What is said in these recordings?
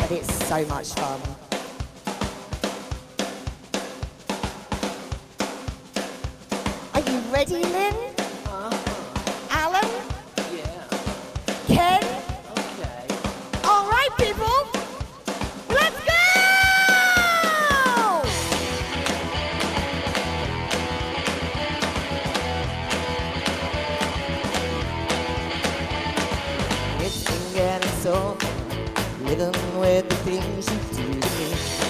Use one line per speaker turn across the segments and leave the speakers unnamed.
but it's so much fun. Are you ready, Lynn? Alan?
Yeah.
Ken?
Okay.
All right, people. Let's go! It's been getting so living with the things you do to me.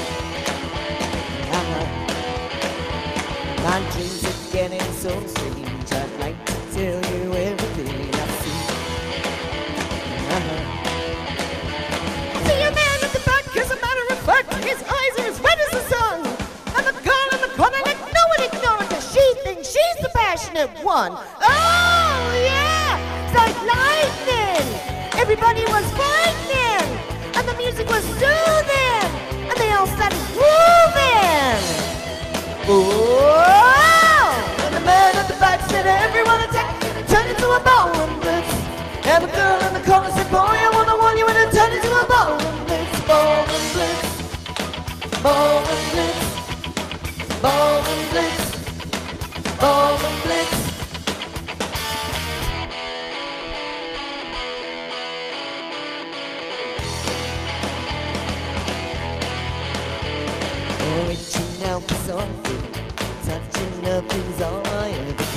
My dreams are getting so strange. I'd like to tell you everything I see. See a man at the back, as a matter of fact, his eyes are as red as the sun. And the girl in the corner, let no one ignore it, 'cause she thinks she's the passionate one. Oh yeah, it's like lightning. Everybody was frightening, and the music was soothing, and they all started grooving. Whoa! And the man at the back said, everyone attack, turn into a ballroom blitz. And the girl in the corner said, boy, I wanna warn you, and it turned into a ballroom blitz. Ballroom blitz, ballroom blitz, ballroom blitz, ballroom blitz. Reaching out for something, touching nothing's all I ever do.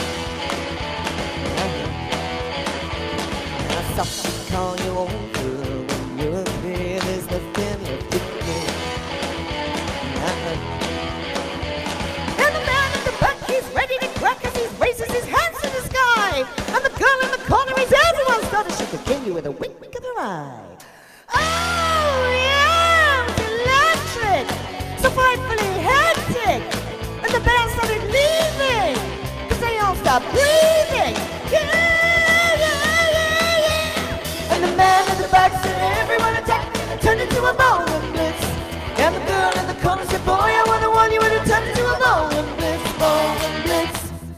I softly call you over when you're there, there's nothing left to do. And the man at the back, he's ready to crack as he raises his hands to the sky. And the girl in the corner is everyone's daughter, she could kill you with a wink of her eye. Oh yeah, it's electric! So frightfully hectic, and the band started leaving, 'cause they all stopped breathing. Yeah, yeah, yeah, yeah. And the man in the back said, everyone attack, and turned into a ballroom blitz. And the girl in the corner said, boy, I wanna warn you, and it turned into a ballroom blitz. Ballroom blitz.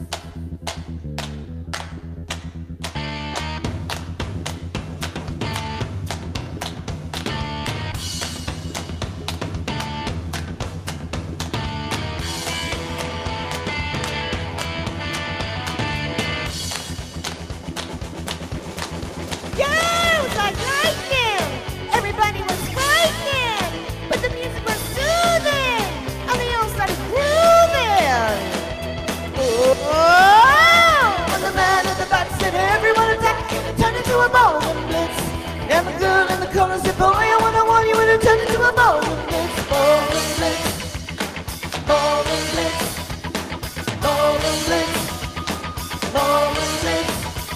And the girl in the corner said, boy, I wanna warn you, and it turned into a ballroom blitz. Ballroom blitz, ballroom blitz, ballroom blitz, ballroom blitz.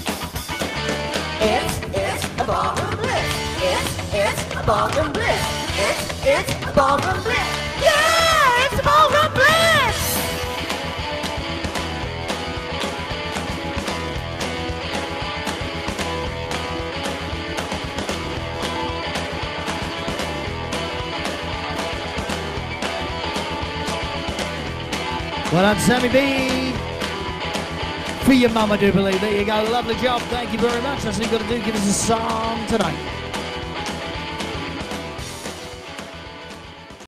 It's a ballroom blitz. It's a ballroom blitz. It's a ballroom blitz. Yeah, it's a ballroom blitz.
Well done, Sammy B. For your mum, I do believe. There you go. Lovely job. Thank you very much. That's all you've got to do. Give us a song tonight.